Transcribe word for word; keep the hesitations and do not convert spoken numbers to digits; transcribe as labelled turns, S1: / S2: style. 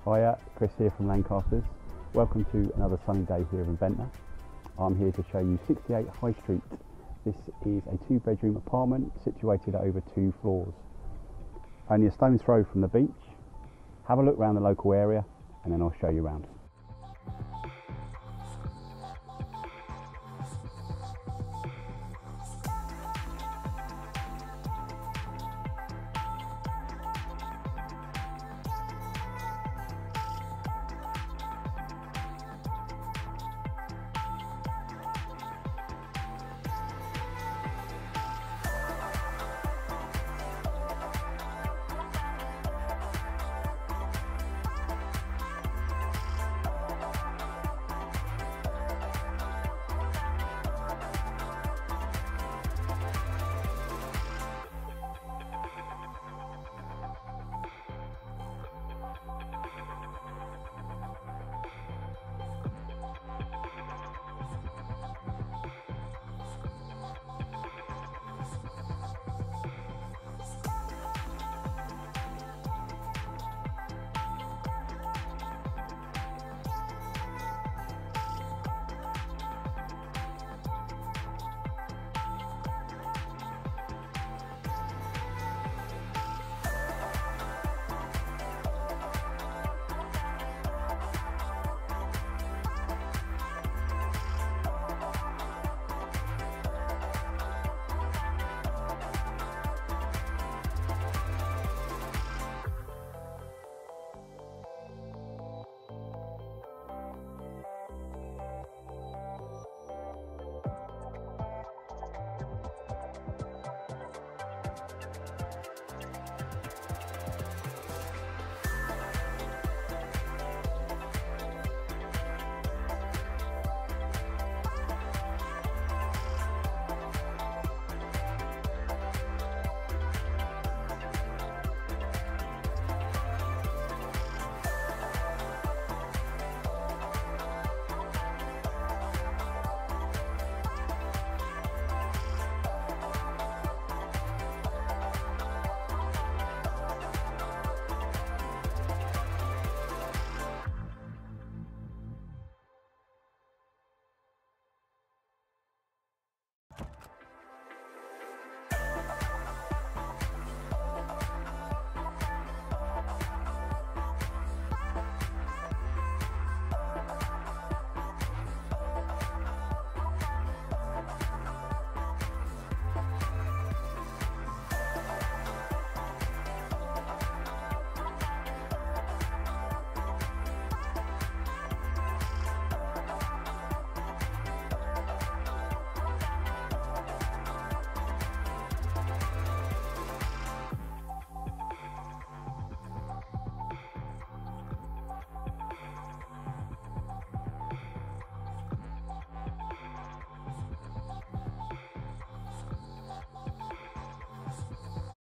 S1: Hiya, Chris here from Lancasters. Welcome to another sunny day here in Ventnor. I'm here to show you sixty-eight High Street. This is a two bedroom apartment situated over two floors. Only a stone's throw from the beach. Have a look around the local area and then I'll show you around.